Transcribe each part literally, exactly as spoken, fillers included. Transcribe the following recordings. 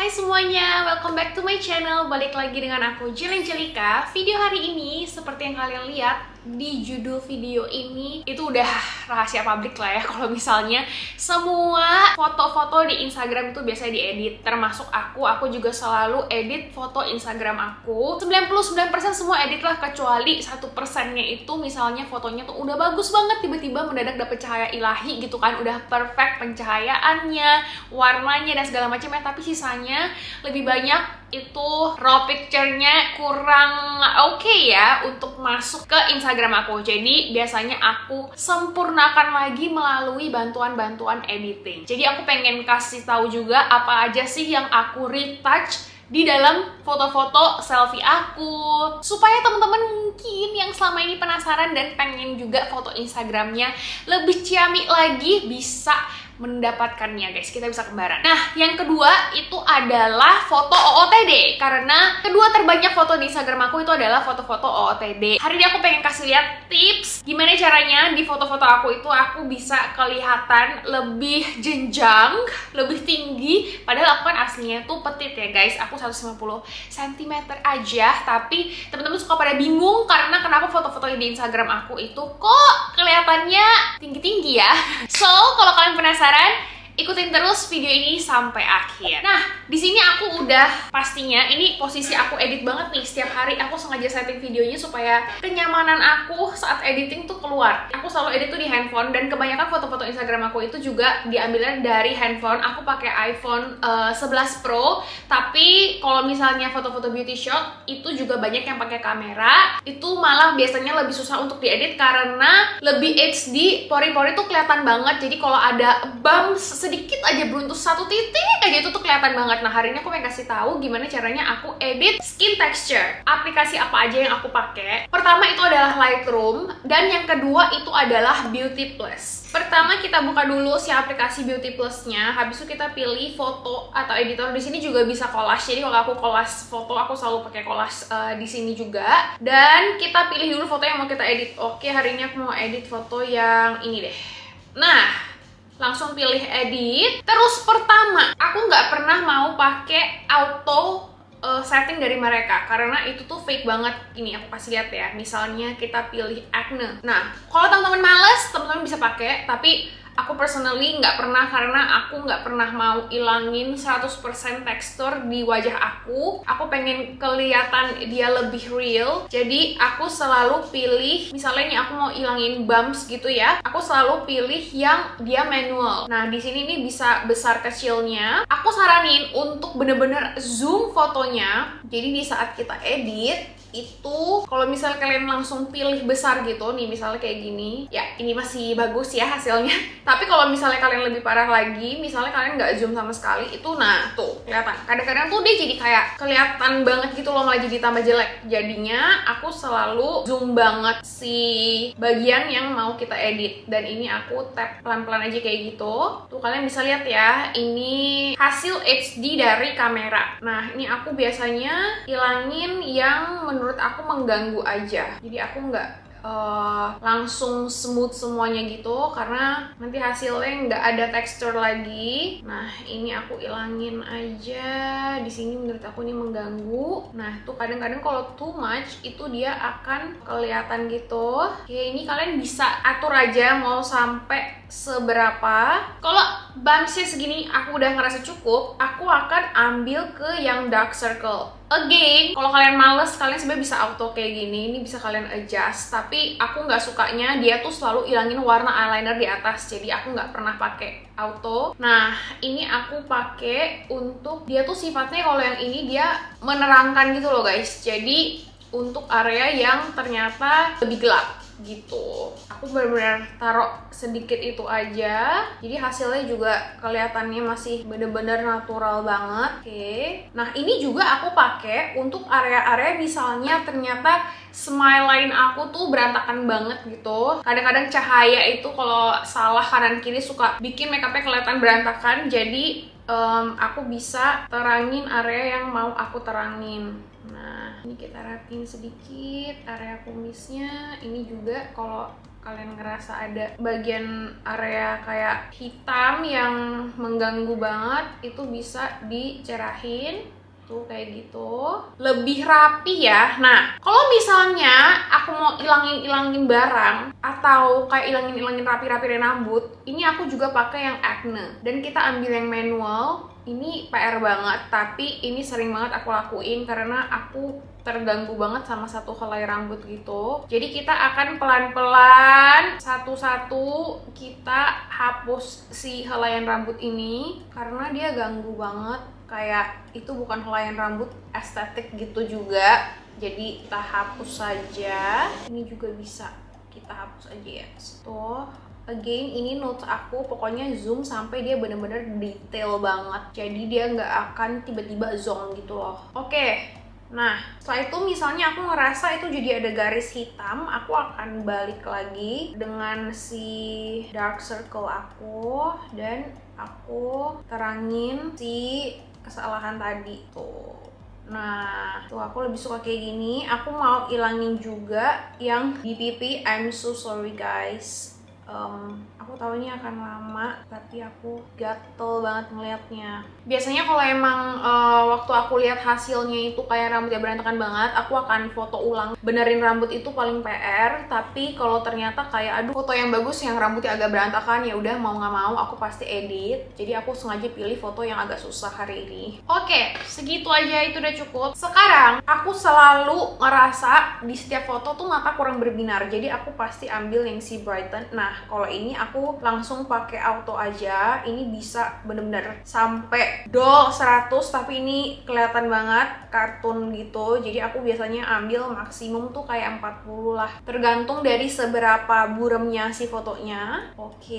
Hai semuanya, welcome back to my channel. Balik lagi dengan aku Jill Angelika. Video hari ini seperti yang kalian lihat di judul video ini itu udah rahasia publik lah ya. Kalau misalnya semua foto-foto di Instagram itu biasanya diedit, termasuk aku. Aku juga selalu edit foto Instagram aku. sembilan puluh sembilan persen semua edit lah, kecuali satu persennya itu misalnya fotonya tuh udah bagus banget, tiba-tiba mendadak dapet cahaya ilahi gitu kan, udah perfect pencahayaannya, warnanya dan segala macamnya, tapi sisanya lebih banyak itu raw picture-nya kurang oke okay ya untuk masuk ke Instagram aku. Jadi biasanya aku sempurnakan lagi melalui bantuan-bantuan editing. Jadi aku pengen kasih tahu juga apa aja sih yang aku retouch di dalam foto-foto selfie aku, supaya teman-teman mungkin yang selama ini penasaran dan pengen juga foto Instagramnya lebih ciamik lagi bisa mendapatkannya guys, kita bisa kembaran. Nah, yang kedua itu adalah foto O O T D, karena kedua terbanyak foto di Instagram aku itu adalah foto-foto O O T D. Hari ini aku pengen kasih lihat tips gimana caranya di foto-foto aku itu aku bisa kelihatan lebih jenjang, lebih tinggi, padahal aku kan aslinya tuh petit ya guys, aku seratus lima puluh sentimeter aja, tapi teman-teman suka pada bingung karena kenapa foto-foto di Instagram aku itu kok kelihatannya tinggi-tinggi ya. So, kalau kalian penasaran, ikutin terus video ini sampai akhir. Nah, di sini aku udah pastinya ini posisi aku edit banget nih. Setiap hari aku sengaja setting videonya supaya kenyamanan aku saat editing tuh keluar. Aku selalu edit tuh di handphone, dan kebanyakan foto-foto Instagram aku itu juga diambilnya dari handphone. Aku pakai iPhone uh, sebelas Pro, tapi kalau misalnya foto-foto beauty shot itu juga banyak yang pakai kamera. Itu malah biasanya lebih susah untuk diedit karena lebih H D, pori-pori tuh kelihatan banget. Jadi kalau ada bumps sedikit aja, beruntus satu titik aja, itu tuh kelihatan banget. Nah, hari ini aku pengen kasih tahu gimana caranya aku edit skin texture. Aplikasi apa aja yang aku pakai. Pertama itu adalah Lightroom, dan yang kedua itu adalah Beauty Plus. Pertama kita buka dulu si aplikasi Beauty Plus-nya, habis itu kita pilih foto atau editor. Di sini juga bisa collage. Jadi kalau aku collage foto, aku selalu pakai collage uh, di sini juga. Dan kita pilih dulu foto yang mau kita edit. Oke, hari ini aku mau edit foto yang ini deh. Nah, langsung pilih edit. Terus pertama, aku nggak pernah mau pakai auto uh, setting dari mereka karena itu tuh fake banget. Ini aku kasih lihat ya. Misalnya kita pilih acne. Nah, kalau teman-teman males, teman-teman bisa pakai, tapi aku personally nggak pernah karena aku nggak pernah mau ilangin seratus persen tekstur di wajah aku. Aku pengen kelihatan dia lebih real. Jadi aku selalu pilih, misalnya nih aku mau ilangin bumps gitu ya, aku selalu pilih yang dia manual. Nah, di sini nih bisa besar kecilnya. Aku saranin untuk bener-bener zoom fotonya. Jadi di saat kita edit itu kalau misalnya kalian langsung pilih besar gitu nih, misalnya kayak gini ya, ini masih bagus ya hasilnya. Tapi kalau misalnya kalian lebih parah lagi, misalnya kalian nggak zoom sama sekali, itu nah tuh kelihatan. Kadang-kadang tuh dia jadi kayak kelihatan banget gitu loh, malah jadi tambah jelek. Jadinya aku selalu zoom banget si bagian yang mau kita edit, dan ini aku tap pelan-pelan aja kayak gitu. Tuh kalian bisa lihat ya, ini hasil H D dari kamera. Nah, ini aku biasanya ilangin yang menurut aku mengganggu aja. Jadi aku nggak uh, langsung smooth semuanya gitu, karena nanti hasilnya nggak ada tekstur lagi. Nah, ini aku ilangin aja. Di sini menurut aku ini mengganggu. Nah, tuh kadang-kadang kalau too much itu dia akan kelihatan gitu. Oke, ini kalian bisa atur aja mau sampai seberapa. Kalau bumpsnya segini aku udah ngerasa cukup, aku akan ambil ke yang dark circle. Again, kalau kalian males, kalian sebenarnya bisa auto kayak gini, ini bisa kalian adjust. Tapi aku nggak sukanya dia tuh selalu ilangin warna eyeliner di atas, jadi aku nggak pernah pakai auto. Nah, ini aku pakai untuk dia tuh sifatnya, kalau yang ini dia menerangkan gitu loh guys. Jadi untuk area yang ternyata lebih gelap gitu, aku benar-benar taruh sedikit itu aja, jadi hasilnya juga kelihatannya masih bener-bener natural banget. Oke, nah ini juga aku pakai untuk area-area misalnya ternyata smile line aku tuh berantakan banget gitu. Kadang-kadang cahaya itu kalau salah kanan kiri suka bikin makeupnya kelihatan berantakan, jadi um, aku bisa terangin area yang mau aku terangin. Nah, ini kita rapin sedikit area kumisnya. Ini juga kalau kalian ngerasa ada bagian area kayak hitam yang mengganggu banget, itu bisa dicerahin tuh kayak gitu, lebih rapi ya. Nah, kalau misalnya aku mau ilangin-ilangin barang atau kayak ilangin-ilangin rapi-rapi rambut, ini aku juga pakai yang Acne, dan kita ambil yang manual. Ini P R banget, tapi ini sering banget aku lakuin karena aku terganggu banget sama satu helai rambut gitu. Jadi kita akan pelan-pelan satu-satu kita hapus si helaian rambut ini karena dia ganggu banget. Kayak itu bukan helaian rambut estetik gitu juga. Jadi kita hapus saja. Ini juga bisa kita hapus aja ya. Tuh. Again, ini notes aku pokoknya zoom sampai dia bener-bener detail banget. Jadi dia nggak akan tiba-tiba zong gitu loh. Oke, nah setelah itu misalnya aku ngerasa itu jadi ada garis hitam, aku akan balik lagi dengan si dark circle aku dan aku terangin si kesalahan tadi tuh. Nah, tuh aku lebih suka kayak gini. Aku mau ilangin juga yang di pipi. I'm so sorry guys. Um, aku tahu ini akan lama, tapi aku gatel banget ngeliatnya. Biasanya kalau emang uh, waktu aku lihat hasilnya itu kayak rambutnya berantakan banget, aku akan foto ulang, benerin rambut itu paling P R. Tapi kalau ternyata kayak aduh foto yang bagus yang rambutnya agak berantakan, ya udah mau nggak mau aku pasti edit. Jadi aku sengaja pilih foto yang agak susah hari ini. Oke, segitu aja, itu udah cukup. Sekarang aku selalu ngerasa di setiap foto tuh mata kurang berbinar, jadi aku pasti ambil yang si Brighten. Nah, kalau ini aku langsung pakai auto aja. Ini bisa bener-bener sampai dol seratus, tapi ini kelihatan banget kartun gitu. Jadi aku biasanya ambil maksimum tuh kayak empat puluh lah, tergantung dari seberapa buremnya si fotonya.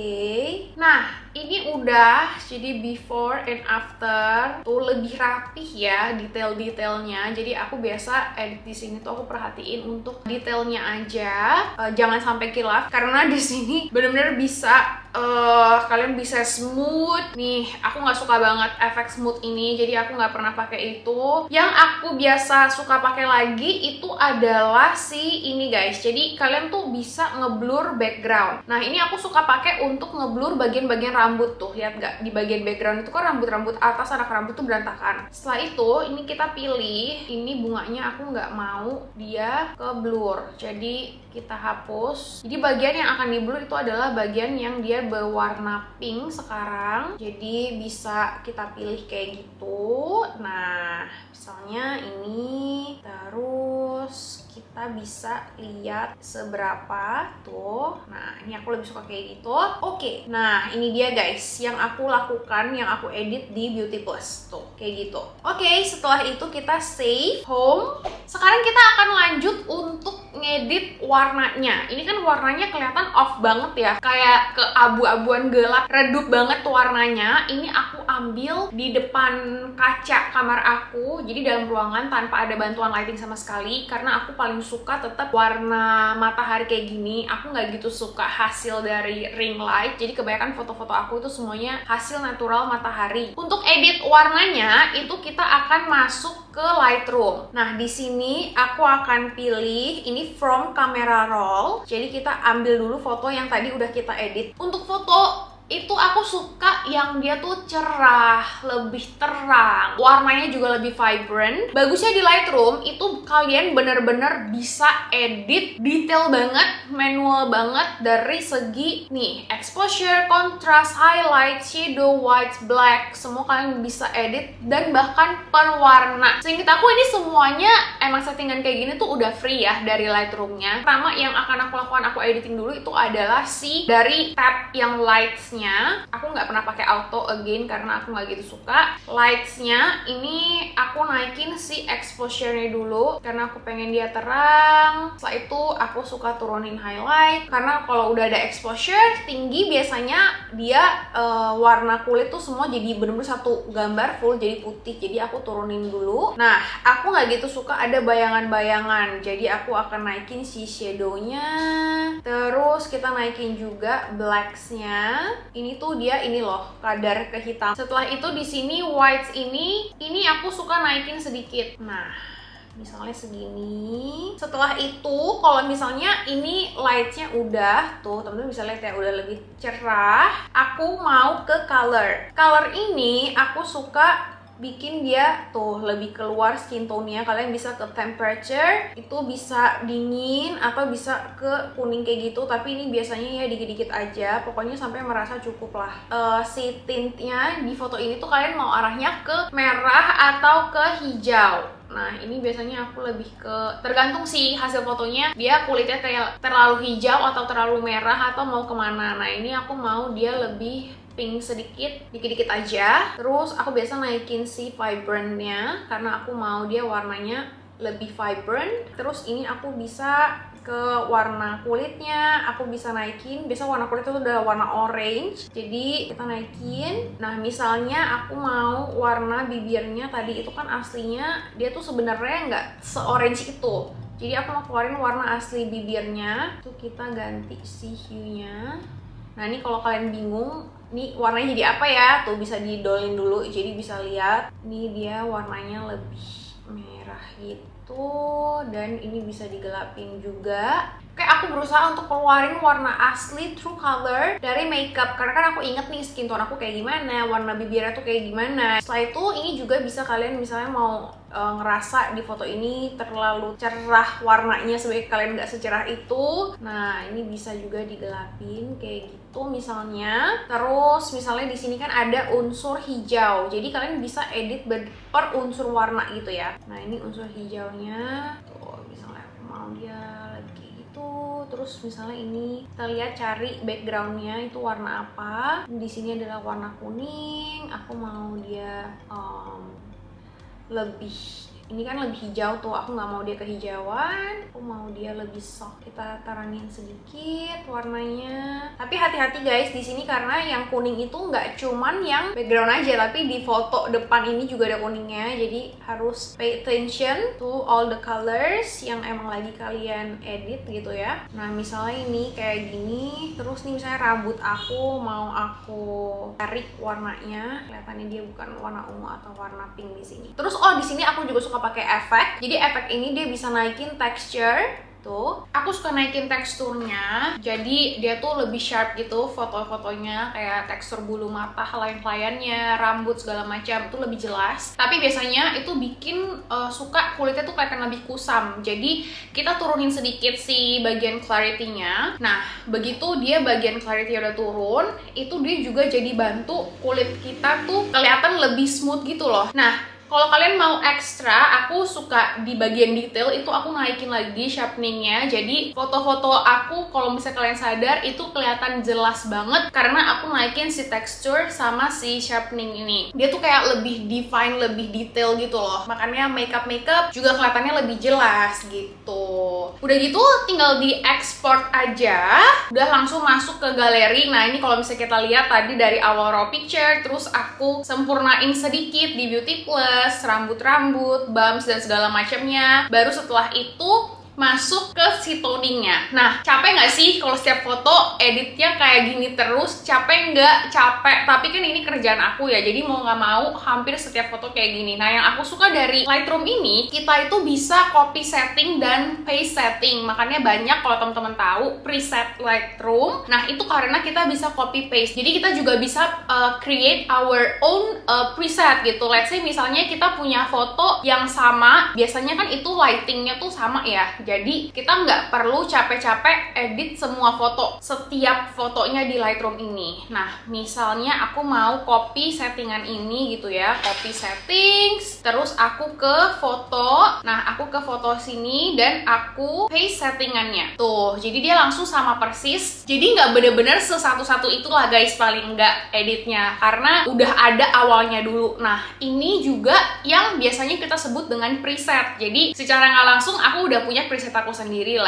Oke. Nah, ini udah jadi before and after. Tuh lebih rapih ya detail-detailnya. Jadi aku biasa edit di sini tuh aku perhatiin untuk detailnya aja. Uh, jangan sampai kilaf karena di sini bener-bener bisa uh, kalian bisa smooth nih. Aku nggak suka banget efek smooth ini, jadi aku nggak pernah pakai itu. Yang aku biasa suka pakai lagi itu adalah si ini guys. Jadi kalian tuh bisa ngeblur background. Nah, ini aku suka pakai untuk ngeblur bagian-bagian rambut tuh. Lihat nggak, di bagian background itu kan rambut-rambut atas anak rambut tuh berantakan. Setelah itu ini kita pilih, ini bunganya aku nggak mau dia ke blur, jadi kita hapus. Jadi bagian yang akan di blur itu adalah bagian yang dia berwarna pink sekarang. Jadi bisa kita pilih kayak gitu. Nah, misalnya ini, terus kita bisa lihat seberapa tuh. Nah, ini aku lebih suka kayak gitu. Oke, nah ini dia guys yang aku lakukan, yang aku edit di Beauty Plus tuh kayak gitu. Oke, setelah itu kita save home. Sekarang kita akan lanjut untuk ngedit warnanya. Ini kan warnanya kelihatan off banget ya, kayak ke abu-abuan gelap, redup banget tuh warnanya. Ini aku ambil di depan kaca kamar aku, jadi dalam ruangan tanpa ada bantuan lighting sama sekali, karena aku paling suka tetap warna matahari kayak gini. Aku nggak gitu suka hasil dari ring light, jadi kebanyakan foto-foto aku itu semuanya hasil natural matahari. Untuk edit warnanya itu kita akan masuk ke Lightroom. Nah, di sini aku akan pilih ini from camera roll. Jadi kita ambil dulu foto yang tadi udah kita edit. Untuk foto itu aku suka yang dia tuh cerah, lebih terang, warnanya juga lebih vibrant. Bagusnya di Lightroom itu kalian bener-bener bisa edit detail banget, manual banget dari segi nih exposure, contrast, highlight, shadow, white, black, semua kalian bisa edit, dan bahkan per warna. Seinget aku ini semuanya emang settingan kayak gini tuh udah free ya dari Lightroom-nya. Pertama yang akan aku lakukan, aku editing dulu itu adalah si dari tab yang lights-nya. Aku nggak pernah pakai auto again karena aku nggak gitu suka. Lights-nya ini aku naikin si exposure-nya dulu karena aku pengen dia terang. Setelah itu aku suka turunin highlight karena kalau udah ada exposure tinggi biasanya dia uh, warna kulit tuh semua jadi bener-bener satu gambar full jadi putih. Jadi aku turunin dulu. Nah, aku nggak gitu suka ada bayangan-bayangan. Jadi aku akan naikin si shadow-nya. Terus kita naikin juga blacks-nya. Ini tuh dia ini loh kadar kehitam. Setelah itu di sini whites ini ini aku suka naikin sedikit. Nah, misalnya segini. Setelah itu kalau misalnya ini lightnya udah tuh, temen-temen bisa lihat ya, udah lebih cerah. Aku mau ke color. Color ini aku suka bikin dia tuh lebih keluar skin tone-nya. Kalian bisa ke temperature, itu bisa dingin atau bisa ke kuning kayak gitu, tapi ini biasanya ya dikit-dikit aja, pokoknya sampai merasa cukup lah. Uh, si tintnya di foto ini tuh kalian mau arahnya ke merah atau ke hijau. Nah ini biasanya aku lebih ke, tergantung sih hasil fotonya, dia kulitnya kayak terlalu hijau atau terlalu merah atau mau kemana. Nah ini aku mau dia lebih pink sedikit, dikit-dikit aja. Terus aku biasa naikin si vibrantnya karena aku mau dia warnanya lebih vibrant. Terus ini aku bisa ke warna kulitnya, aku bisa naikin. Biasa warna kulit itu udah warna orange, jadi kita naikin. Nah misalnya aku mau warna bibirnya, tadi itu kan aslinya dia tuh sebenarnya nggak se-orange itu, jadi aku mau keluarin warna asli bibirnya. Tuh kita ganti si hue-nya. Nah ini kalau kalian bingung nih warnanya jadi apa ya, tuh bisa didolin dulu, jadi bisa lihat nih dia warnanya lebih merah gitu, dan ini bisa digelapin juga. Oke, aku berusaha untuk keluarin warna asli true color dari makeup, karena kan aku inget nih skin tone aku kayak gimana, warna bibirnya tuh kayak gimana. Setelah itu ini juga bisa kalian misalnya mau e, ngerasa di foto ini terlalu cerah warnanya sebagai kalian nggak secerah itu. Nah ini bisa juga digelapin kayak gitu misalnya. Terus misalnya di sini kan ada unsur hijau, jadi kalian bisa edit per unsur warna gitu ya. Nah ini unsur hijaunya tuh, misalnya aku mau dia lagi gitu. Terus misalnya ini kita lihat, cari backgroundnya itu warna apa. Di sini adalah warna kuning, aku mau dia um, lebih, ini kan lebih hijau tuh, aku nggak mau dia kehijauan, aku mau dia lebih soft. Kita tarangin sedikit warnanya. Tapi hati-hati guys di sini, karena yang kuning itu nggak cuman yang background aja, tapi di foto depan ini juga ada kuningnya. Jadi harus pay attention to all the colors yang emang lagi kalian edit gitu ya. Nah misalnya ini kayak gini, terus nih misalnya rambut aku mau aku tarik warnanya, kelihatannya dia bukan warna ungu atau warna pink di sini. Terus oh di sini aku juga suka pakai efek. Jadi efek ini dia bisa naikin texture tuh. Aku suka naikin teksturnya, jadi dia tuh lebih sharp gitu foto-fotonya, kayak tekstur bulu mata, lain-lainnya, rambut segala macam itu lebih jelas. Tapi biasanya itu bikin uh, suka kulitnya tuh kelihatan lebih kusam. Jadi kita turunin sedikit si bagian clarity-nya. Nah begitu dia bagian clarity udah turun, itu dia juga jadi bantu kulit kita tuh kelihatan lebih smooth gitu loh. Nah kalau kalian mau ekstra, aku suka di bagian detail itu aku naikin lagi sharpeningnya. Jadi foto-foto aku kalau misalnya kalian sadar itu kelihatan jelas banget karena aku naikin si texture sama si sharpening ini. Dia tuh kayak lebih define, lebih detail gitu loh. Makanya makeup-makeup juga kelihatannya lebih jelas gitu. Udah gitu tinggal di export aja. Udah langsung masuk ke galeri. Nah ini kalau misalnya kita lihat tadi dari awal raw picture, terus aku sempurnain sedikit di Beauty Plus, rambut-rambut, bumps dan segala macamnya. Baru setelah itu masuk ke si toningnya. Nah, capek nggak sih kalau setiap foto editnya kayak gini terus? Capek nggak? Capek. Tapi kan ini kerjaan aku ya, jadi mau nggak mau hampir setiap foto kayak gini. Nah, yang aku suka dari Lightroom ini, kita itu bisa copy setting dan paste setting. Makanya banyak kalau teman-teman tahu preset Lightroom. Nah, itu karena kita bisa copy paste. Jadi kita juga bisa uh, create our own uh, preset gitu. Let's say misalnya kita punya foto yang sama, biasanya kan itu lightingnya tuh sama ya. Jadi kita nggak perlu capek-capek edit semua foto, setiap fotonya di Lightroom ini. Nah, misalnya aku mau copy settingan ini gitu ya, copy settings, terus aku ke foto. Nah, aku ke foto sini dan aku paste settingannya. Tuh, jadi dia langsung sama persis. Jadi nggak bener-bener sesatu-satu itulah guys, paling nggak editnya, karena udah ada awalnya dulu. Nah, ini juga yang biasanya kita sebut dengan preset. Jadi secara nggak langsung aku udah punya preset aku sendiri lah.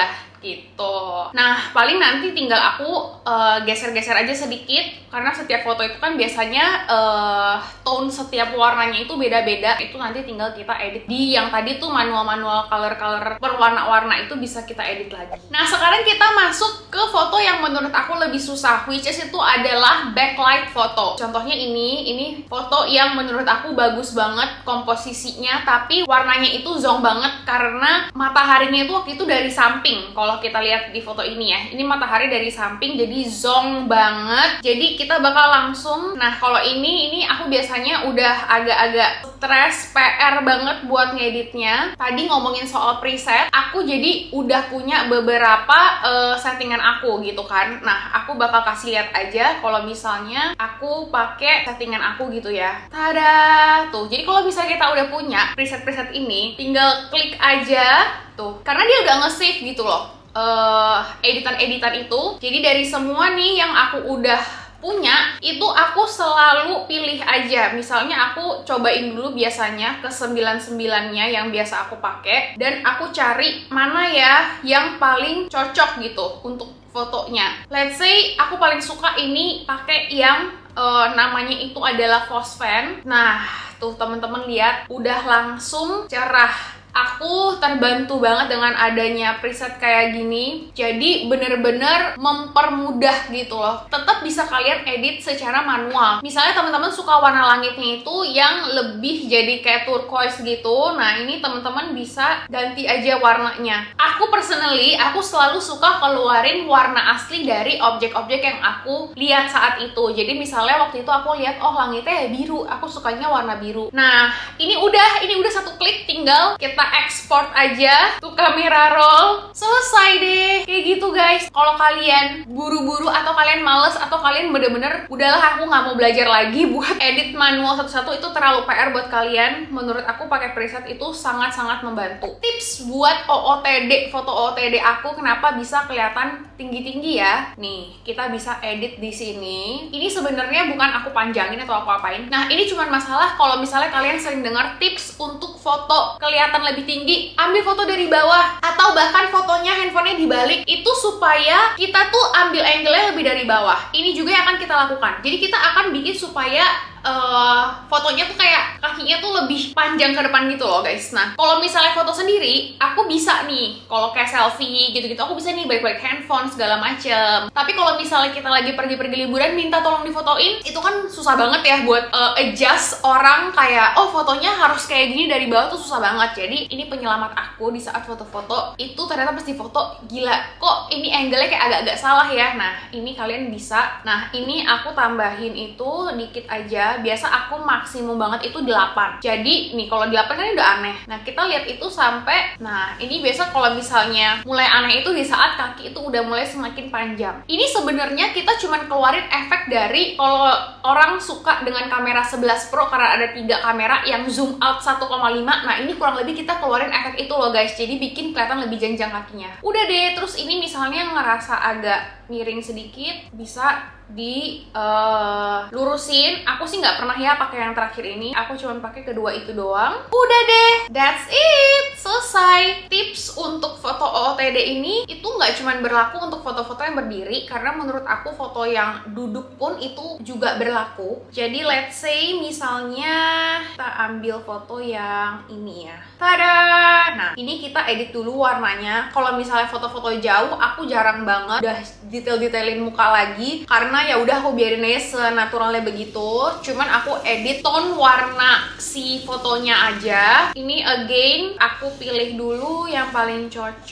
gitu. Nah, paling nanti tinggal aku uh, geser-geser aja sedikit, karena setiap foto itu kan biasanya uh, tone setiap warnanya itu beda-beda. Itu nanti tinggal kita edit di yang tadi tuh manual-manual color-color berwarna-warna itu bisa kita edit lagi. Nah, sekarang kita masuk ke foto yang menurut aku lebih susah, which is itu adalah backlight foto. Contohnya ini, ini foto yang menurut aku bagus banget komposisinya, tapi warnanya itu zonk banget karena mataharinya itu waktu itu dari samping. Kalau kita lihat di foto ini ya, ini matahari dari samping jadi zonk banget. Jadi kita bakal langsung, nah kalau ini, ini aku biasanya udah agak-agak stres, P R banget buat ngeditnya. Tadi ngomongin soal preset, aku jadi udah punya beberapa uh, settingan aku gitu kan. Nah, aku bakal kasih lihat aja kalau misalnya aku pakai settingan aku gitu ya. Tada! Tuh, jadi kalau misalnya kita udah punya preset-preset ini, tinggal klik aja tuh, karena dia udah nge-save gitu loh uh, editan-editan itu. Jadi dari semua nih yang aku udah punya, itu aku selalu pilih aja. Misalnya aku cobain dulu biasanya ke sembilan sembilan-nya yang biasa aku pakai, dan aku cari mana ya yang paling cocok gitu untuk fotonya. Let's say aku paling suka ini pakai yang uh, namanya itu adalah Fosfen. Nah, tuh teman-teman lihat udah langsung cerah. Aku terbantu banget dengan adanya preset kayak gini. Jadi bener-bener mempermudah gitu loh. Tetap bisa kalian edit secara manual. Misalnya teman-teman suka warna langitnya itu yang lebih jadi kayak turquoise gitu. Nah, ini teman-teman bisa ganti aja warnanya. Aku personally, aku selalu suka keluarin warna asli dari objek-objek yang aku lihat saat itu. Jadi misalnya waktu itu aku lihat, oh langitnya ya biru, aku sukanya warna biru. Nah, ini udah, ini udah satu klik, tinggal kita export aja tuh kamera roll, selesai deh. Kayak gitu guys. Kalau kalian buru-buru atau kalian males atau kalian bener-bener udahlah aku nggak mau belajar lagi buat edit manual satu-satu, itu terlalu P R buat kalian, menurut aku pakai preset itu sangat-sangat membantu. Tips buat O O T D, foto O O T D aku kenapa bisa kelihatan tinggi-tinggi ya. Nih, kita bisa edit di sini. Ini sebenarnya bukan aku panjangin atau aku apain. Nah, ini cuma masalah kalau misalnya kalian sering dengar tips untuk foto kelihatan lebih tinggi, ambil foto dari bawah, atau bahkan fotonya handphonenya dibalik, itu supaya kita tuh ambil angle-nya lebih dari bawah. Ini juga yang akan kita lakukan. Jadi kita akan bikin supaya Uh, fotonya tuh kayak kakinya tuh lebih panjang ke depan gitu loh guys. Nah, kalau misalnya foto sendiri, aku bisa nih, kalau kayak selfie gitu-gitu, aku bisa nih balik-balik handphone segala macem. Tapi kalau misalnya kita lagi pergi-pergi liburan, minta tolong difotoin, itu kan susah banget ya buat uh, adjust orang kayak, oh fotonya harus kayak gini dari bawah, tuh susah banget. Jadi ini penyelamat aku di saat foto-foto itu ternyata pas di foto, gila, kok ini angle-nya kayak agak-agak salah ya. Nah, ini kalian bisa. Nah, ini aku tambahin itu dikit aja. Biasa aku maksimum banget itu delapan. Jadi nih kalau delapan kan udah aneh. Nah, kita lihat itu sampai, nah ini biasa kalau misalnya mulai aneh itu di saat kaki itu udah mulai semakin panjang. Ini sebenarnya kita cuman keluarin efek dari kalau orang suka dengan kamera sebelas Pro karena ada tiga kamera yang zoom out satu koma lima. Nah, ini kurang lebih kita keluarin efek itu loh guys. Jadi bikin kelihatan lebih jenjang kakinya. Udah deh, terus ini misalnya ngerasa agak miring sedikit, bisa di uh, lurusin. Aku sih nggak pernah ya pakai yang terakhir ini, aku cuma pakai kedua itu doang. Udah deh, that's it, selesai. Tips untuk foto O O T D ini itu nggak cuma berlaku untuk foto-foto yang berdiri, karena menurut aku foto yang duduk pun itu juga berlaku. Jadi let's say misalnya kita ambil foto yang ini ya, tada. Nah, ini kita edit dulu warnanya. Kalau misalnya foto-foto jauh, aku jarang banget udah detail-detailin muka lagi, karena ya udah aku biarin aja senaturalnya begitu. Cuman aku edit tone warna si fotonya aja. Ini again aku pilih dulu yang paling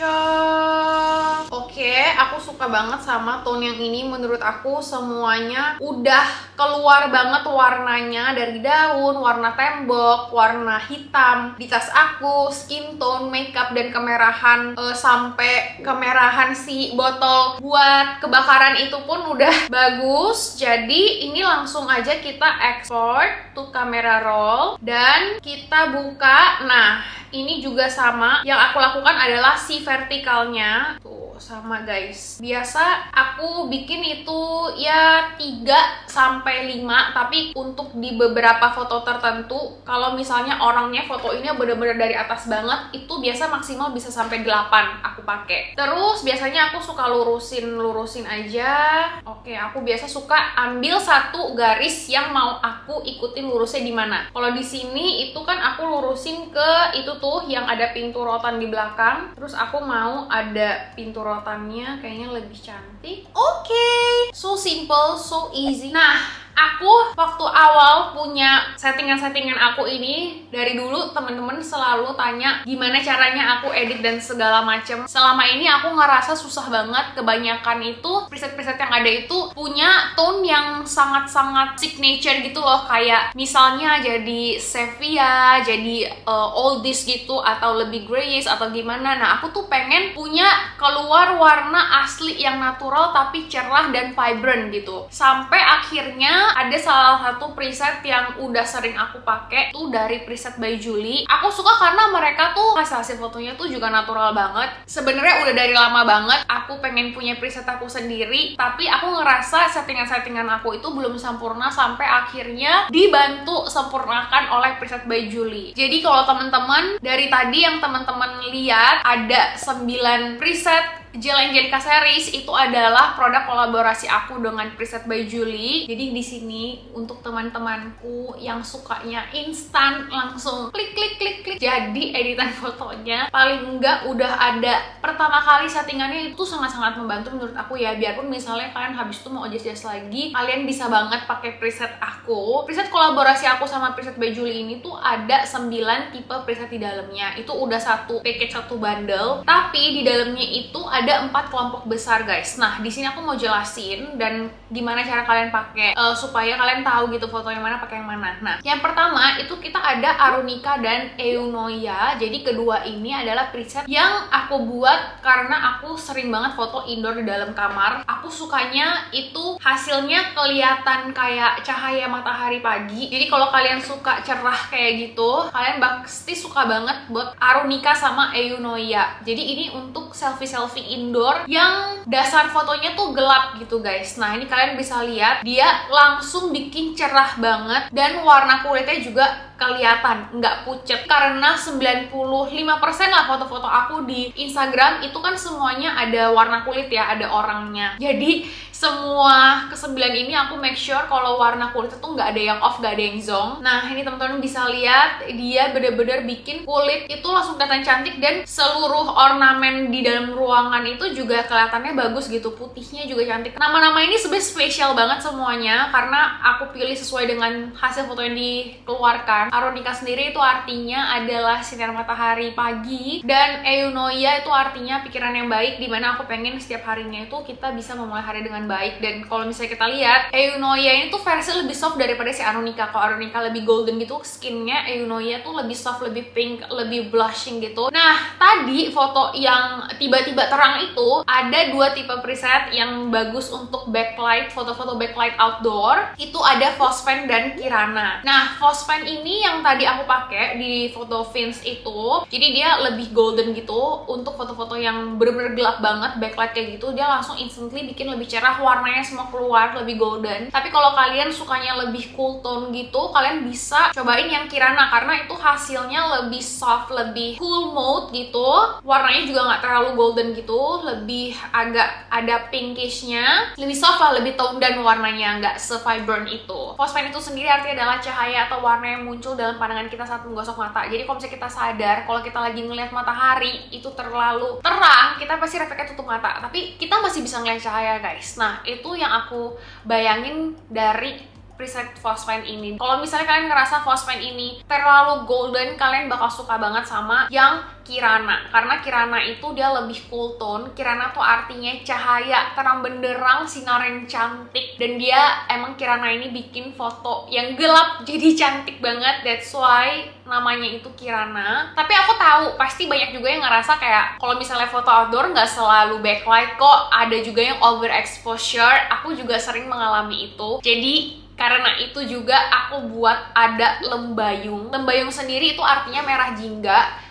cocok. Oke, aku suka banget sama tone yang ini. Menurut aku semuanya udah keluar banget warnanya, dari daun, warna tembok, warna hitam di tas aku, skin tone, makeup, dan kemerahan uh, sampai kemerahan si botol buat kebakaran itu pun udah bagus. Jadi ini langsung aja kita export to camera roll dan kita buka. Nah, ini juga sama, yang aku lakukan adalah si vertikalnya tuh, sama guys. Biasa aku bikin itu ya tiga sampai lima, tapi untuk di beberapa foto tertentu, kalau misalnya orangnya fotoinnya bener-bener dari atas banget, itu biasa maksimal bisa sampai delapan aku pakai. Terus biasanya aku suka lurusin-lurusin aja. Oke, aku biasa suka ambil satu garis yang mau aku ikutin lurusnya di mana. Kalau di sini itu kan aku lurusin ke itu tuh yang ada pintu rotan di belakang. Terus aku mau ada pintu rotannya, kayaknya lebih cantik. Oke, okay. So simple, so easy. Nah, aku waktu awal punya settingan-settingan aku ini, dari dulu temen-temen selalu tanya gimana caranya aku edit dan segala macem. Selama ini aku ngerasa susah banget. Kebanyakan itu preset-preset yang ada itu punya tone yang sangat-sangat signature gitu loh. Kayak misalnya jadi sepia, jadi uh, oldies gitu, atau lebih grayish atau gimana. Nah, aku tuh pengen punya keluar warna asli yang natural tapi cerah dan vibrant gitu. Sampai akhirnya ada salah satu preset yang udah sering aku pakai tuh dari Preset by Julie. Aku suka karena mereka tuh hasil-hasil fotonya tuh juga natural banget. Sebenarnya udah dari lama banget aku pengen punya preset aku sendiri, tapi aku ngerasa settingan-settingan aku itu belum sempurna sampai akhirnya dibantu sempurnakan oleh Preset by Julie. Jadi kalau teman-teman dari tadi yang teman-teman lihat ada sembilan preset Jill Angelica Series, itu adalah produk kolaborasi aku dengan Preset by Julie. Jadi di sini untuk teman-temanku yang sukanya instan, langsung klik klik klik klik jadi editan fotonya. Paling enggak udah ada pertama kali settingannya, itu sangat-sangat membantu menurut aku ya. Biarpun misalnya kalian habis itu mau adjust lagi, kalian bisa banget pakai preset aku. Preset kolaborasi aku sama Preset by Julie ini tuh ada sembilan tipe preset di dalamnya. Itu udah satu package, satu bundle. Tapi di dalamnya itu ada empat kelompok besar guys. Nah, di sini aku mau jelasin dan gimana cara kalian pakai uh, supaya kalian tahu gitu foto yang mana pakai yang mana. Nah, yang pertama itu kita ada Arunika dan Eunoia. Jadi kedua ini adalah preset yang aku buat karena aku sering banget foto indoor di dalam kamar. Aku sukanya itu hasilnya kelihatan kayak cahaya matahari pagi. Jadi kalau kalian suka cerah kayak gitu, kalian pasti suka banget buat Arunika sama Eunoia. Jadi ini untuk selfie-selfie indoor yang dasar fotonya tuh gelap gitu guys. Nah, ini kalian bisa lihat dia langsung bikin cerah banget dan warna kulitnya juga kelihatan nggak pucet, karena sembilan puluh lima persen lah foto-foto aku di Instagram itu kan semuanya ada warna kulit ya, ada orangnya. Jadi semua kesembilan ini aku make sure kalau warna kulit itu nggak ada yang off, nggak ada yang zong. Nah, ini teman-teman bisa lihat dia bener-bener bikin kulit itu langsung kelihatan cantik dan seluruh ornamen di dalam ruangan itu juga kelihatannya bagus gitu, putihnya juga cantik. Nama-nama ini sebenarnya spesial banget semuanya karena aku pilih sesuai dengan hasil foto yang dikeluarkan. Arunika sendiri itu artinya adalah sinar matahari pagi, dan Eunoia itu artinya pikiran yang baik, dimana aku pengen setiap harinya itu kita bisa memulai hari dengan baik. Dan kalau misalnya kita lihat, Eunoia ini tuh versi lebih soft daripada si Arunika. Kalau Arunika lebih golden gitu skinnya, Eunoia tuh lebih soft, lebih pink, lebih blushing gitu. Nah, tadi foto yang tiba-tiba terang itu ada dua tipe preset yang bagus untuk backlight, foto-foto backlight outdoor. Itu ada Phosphene dan Kirana. Nah, Phosphene ini yang tadi aku pakai di foto Vince itu, jadi dia lebih golden gitu. Untuk foto-foto yang bener-bener gelap banget, backlight kayak gitu, dia langsung instantly bikin lebih cerah, warnanya semua keluar, lebih golden. Tapi kalau kalian sukanya lebih cool tone gitu, kalian bisa cobain yang Kirana karena itu hasilnya lebih soft, lebih cool mode gitu. Warnanya juga nggak terlalu golden gitu, lebih agak ada pinkishnya, lebih soft lah, lebih tone dan warnanya nggak se-vibrant itu. Phosphene itu sendiri artinya adalah cahaya atau warna yang muncul dalam pandangan kita saat menggosok mata. Jadi kalau misalnya kita sadar kalau kita lagi ngeliat matahari itu terlalu terang, kita pasti refleksnya tutup mata, tapi kita masih bisa ngeliat cahaya guys. Nah, itu yang aku bayangin dari preset Phosphene ini. Kalau misalnya kalian ngerasa Phosphene ini terlalu golden, kalian bakal suka banget sama yang Kirana, karena Kirana itu dia lebih cool tone. Kirana tuh artinya cahaya terang benderang, sinar yang cantik, dan dia emang Kirana ini bikin foto yang gelap jadi cantik banget. That's why namanya itu Kirana. Tapi aku tahu pasti banyak juga yang ngerasa kayak kalau misalnya foto outdoor nggak selalu backlight kok, ada juga yang overexposure. Aku juga sering mengalami itu. Jadi karena itu juga aku buat ada lembayung. Lembayung sendiri itu artinya merah jingga.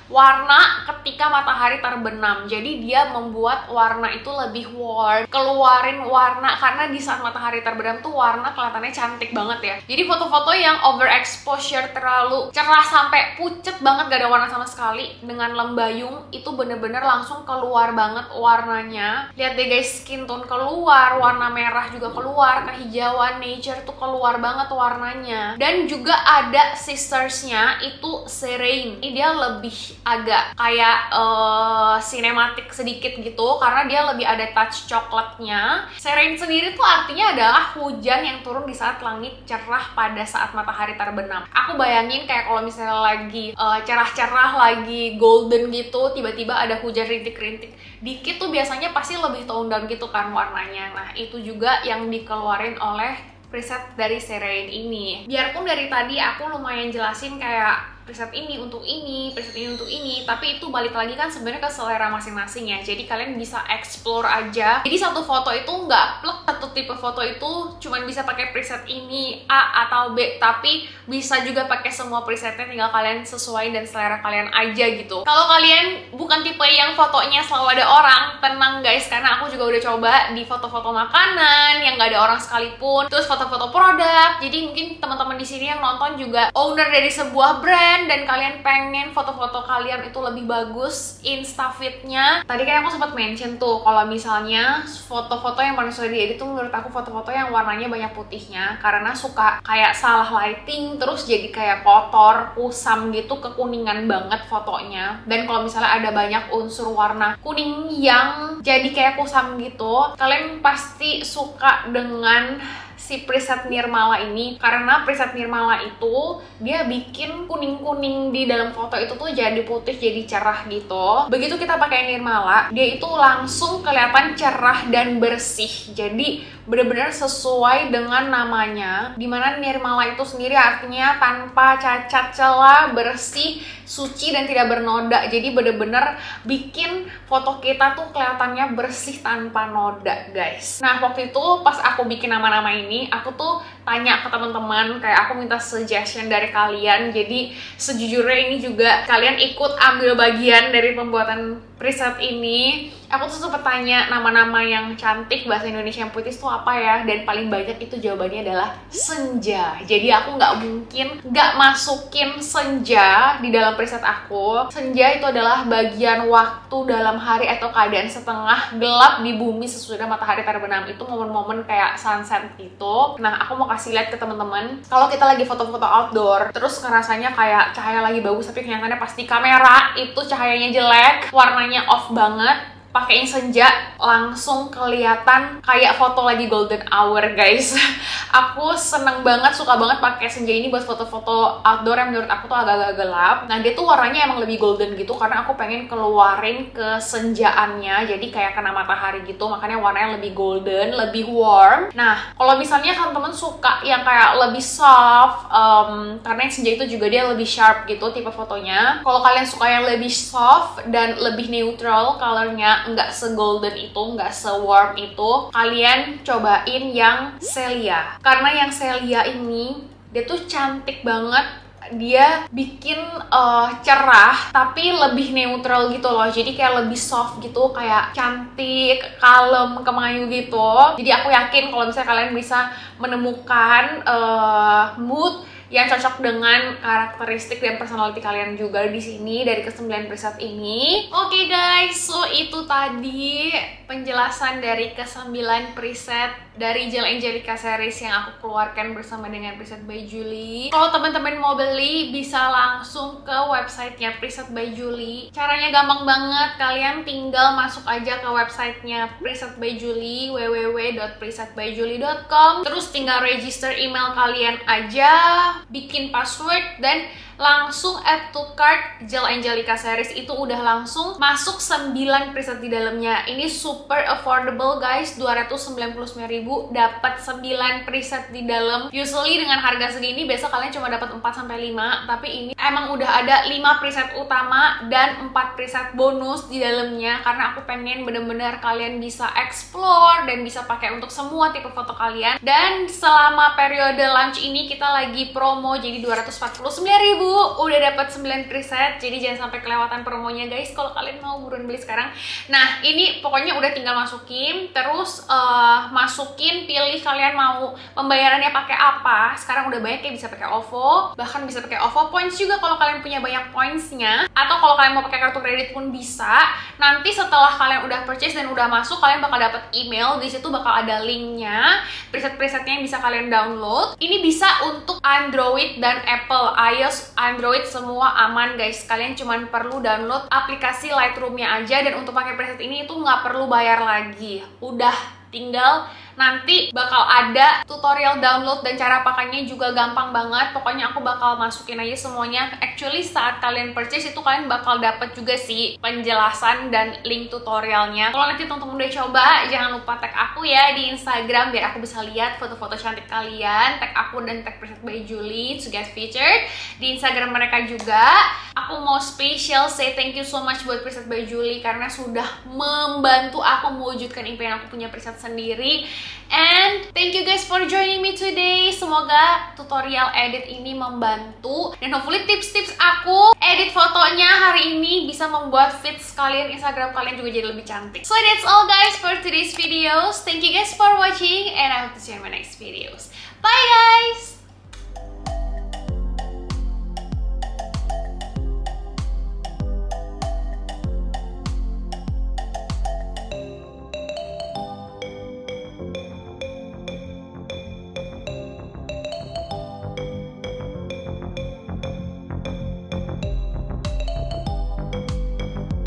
warna ketika matahari terbenam. Jadi dia membuat warna itu lebih warm, keluarin warna, karena di saat matahari terbenam tuh warna kelihatannya cantik banget ya. Jadi foto-foto yang overexposure terlalu cerah sampai pucet banget gak ada warna sama sekali, dengan lembayung itu bener-bener langsung keluar banget warnanya. Lihat deh guys, skin tone keluar, warna merah juga keluar, kehijauan nature tuh keluar banget warnanya. Dan juga ada sistersnya itu Serene. Ini dia lebih agak kayak uh, sinematik sedikit gitu, karena dia lebih ada touch coklatnya. Serene sendiri tuh artinya adalah hujan yang turun di saat langit cerah pada saat matahari terbenam. Aku bayangin kayak kalau misalnya lagi uh, cerah-cerah, lagi golden gitu, tiba-tiba ada hujan rintik-rintik dikit tuh biasanya pasti lebih tone down gitu kan warnanya. Nah itu juga yang dikeluarin oleh preset dari Serene ini. Biarpun dari tadi aku lumayan jelasin kayak preset ini untuk ini, preset ini untuk ini, tapi itu balik lagi kan sebenarnya ke selera masing-masing ya. Jadi kalian bisa explore aja. Jadi satu foto itu nggak plek, satu tipe foto itu cuman bisa pakai preset ini A atau B, tapi bisa juga pakai semua presetnya, tinggal kalian sesuai dan selera kalian aja gitu. Kalau kalian bukan tipe yang fotonya selalu ada orang, tenang guys, karena aku juga udah coba di foto-foto makanan yang nggak ada orang sekalipun, terus foto-foto produk. Jadi mungkin teman-teman di sini yang nonton juga owner dari sebuah brand dan kalian pengen foto-foto kalian itu lebih bagus instafitnya. Tadi kan aku sempat mention tuh kalau misalnya foto-foto yang paling suka diedit tuh menurut aku foto-foto yang warnanya banyak putihnya, karena suka kayak salah lighting terus jadi kayak kotor, kusam gitu, kekuningan banget fotonya. Dan kalau misalnya ada banyak unsur warna kuning yang jadi kayak kusam gitu, kalian pasti suka dengan si preset Nirmala ini, karena preset Nirmala itu dia bikin kuning-kuning di dalam foto itu tuh jadi putih, jadi cerah gitu. Begitu kita pakai Nirmala, dia itu langsung kelihatan cerah dan bersih. Jadi benar-benar sesuai dengan namanya, dimana Nirmala itu sendiri artinya tanpa cacat celah, bersih, suci dan tidak bernoda. Jadi bener-bener bikin foto kita tuh kelihatannya bersih tanpa noda guys. Nah waktu itu pas aku bikin nama-nama ini, aku tuh tanya ke teman-teman, kayak aku minta suggestion dari kalian. Jadi sejujurnya ini juga kalian ikut ambil bagian dari pembuatan preset ini. Aku tuh sempet tanya nama-nama yang cantik bahasa Indonesia yang puitis tuh apa ya, dan paling banyak itu jawabannya adalah senja. Jadi aku nggak mungkin nggak masukin senja di dalam preset aku. Senja itu adalah bagian waktu dalam hari atau keadaan setengah gelap di bumi sesudah matahari terbenam. Itu momen-momen kayak sunset gitu. Nah aku mau kasih lihat ke teman-teman, kalau kita lagi foto-foto outdoor terus ngerasanya kayak cahaya lagi bagus tapi kenyataannya pasti kamera itu cahayanya jelek, warnanya off banget, pakein senja langsung kelihatan kayak foto lagi golden hour guys. Aku seneng banget, suka banget pakai senja ini buat foto-foto outdoor yang menurut aku tuh agak-agak gelap. Nah dia tuh warnanya emang lebih golden gitu karena aku pengen keluarin kesenjaannya, jadi kayak kena matahari gitu, makanya warnanya lebih golden, lebih warm. Nah kalau misalnya teman-teman suka yang kayak lebih soft, um, karena yang senja itu juga dia lebih sharp gitu tipe fotonya. Kalau kalian suka yang lebih soft dan lebih neutral colornya, nggak se-golden itu, nggak se-warm itu, kalian cobain yang Celia. Karena yang Celia ini, dia tuh cantik banget. Dia bikin uh, cerah, tapi lebih neutral gitu loh. Jadi kayak lebih soft gitu, kayak cantik, kalem, kemayu gitu. Jadi aku yakin kalau misalnya kalian bisa menemukan uh, mood yang cocok dengan karakteristik dan personality kalian juga di sini dari kesembilan preset ini. Oke okay guys, so itu tadi penjelasan dari kesembilan preset dari Gel Angelica series yang aku keluarkan bersama dengan Preset by Julie. Kalau teman-teman mau beli bisa langsung ke websitenya Preset by Julie. Caranya gampang banget, kalian tinggal masuk aja ke websitenya Preset by Julie, w w w dot preset by julie dot com. Terus tinggal register email kalian aja, bikin password, dan langsung add to cart Gel Angelica series. Itu udah langsung masuk sembilan preset di dalamnya. Ini super affordable guys, dua ratus sembilan puluh sembilan ribu ribu dapat sembilan preset di dalam. Usually dengan harga segini biasa kalian cuma dapat empat sampai lima, tapi ini emang udah ada lima preset utama dan empat preset bonus di dalamnya karena aku pengen bener-bener kalian bisa explore dan bisa pakai untuk semua tipe foto kalian. Dan selama periode launch ini kita lagi promo, jadi dua ratus empat puluh sembilan ribu udah dapat sembilan preset. Jadi jangan sampai kelewatan promonya guys kalau kalian mau buruan beli sekarang. Nah, ini pokoknya udah tinggal masukin, terus uh, masukin, pilih kalian mau pembayarannya pakai apa. Sekarang udah banyak kayak bisa pakai O V O, bahkan bisa pakai O V O Points juga kalau kalian punya banyak pointsnya, atau kalau kalian mau pakai kartu kredit pun bisa. Nanti setelah kalian udah purchase dan udah masuk, kalian bakal dapet email, di situ bakal ada linknya, preset-presetnya yang bisa kalian download. Ini bisa untuk Android dan Apple, iOS, Android semua aman guys. Kalian cuma perlu download aplikasi Lightroom-nya aja, dan untuk pakai preset ini itu nggak perlu bayar lagi. Udah tinggal nanti bakal ada tutorial download dan cara pakainya juga gampang banget. Pokoknya aku bakal masukin aja semuanya. Actually saat kalian purchase itu kalian bakal dapet juga sih penjelasan dan link tutorialnya. Kalau nanti teman-teman udah coba, jangan lupa tag aku ya di Instagram biar aku bisa lihat foto-foto cantik kalian. Tag aku dan tag Preset by Julie to get featured di Instagram mereka juga. Aku mau special say thank you so much buat Preset by Julie karena sudah membantu aku mewujudkan impian aku punya preset sendiri. And thank you guys for joining me today. Semoga tutorial edit ini membantu, dan hopefully tips-tips aku edit fotonya hari ini bisa membuat feeds kalian, Instagram kalian juga jadi lebih cantik. So that's all guys for today's videos. Thank you guys for watching and I hope to see you in my next videos. Bye guys!